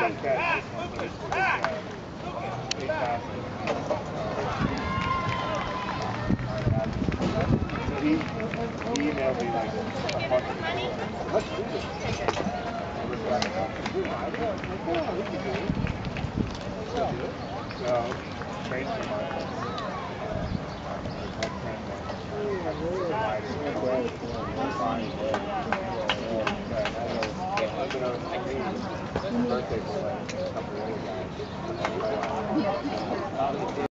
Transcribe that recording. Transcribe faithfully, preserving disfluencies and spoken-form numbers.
didn't catch this one, but it's for this guy. Big thousand. So he, he emailed me like a month before. Let's do this. I looked back and thought, you know, I don't know. Yeah, we can do it. Still do it? No, trains for my one friend birthday for like a couple of other guys.